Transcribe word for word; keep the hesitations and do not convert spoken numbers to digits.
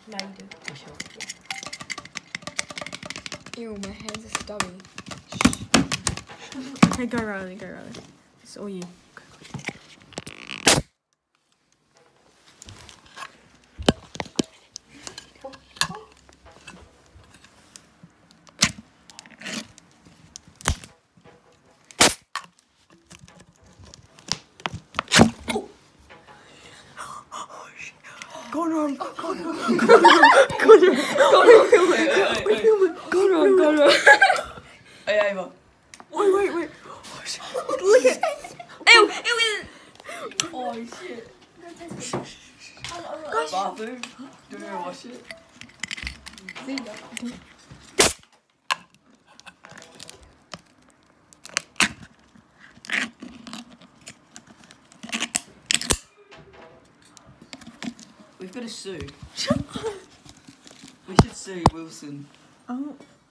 No, you do. You sure? Ew, my hands are stubby. Okay, go Riley, go Riley. It's all you. Go on, go on, go on, go on, go on, go on, go on. Hey, Ava. Wait, wait, wait. Look at. Ew, ew, ew. Oh, shit. Bathroom. Do you want to wash it? We've got to sue. We should sue Wilson. Oh.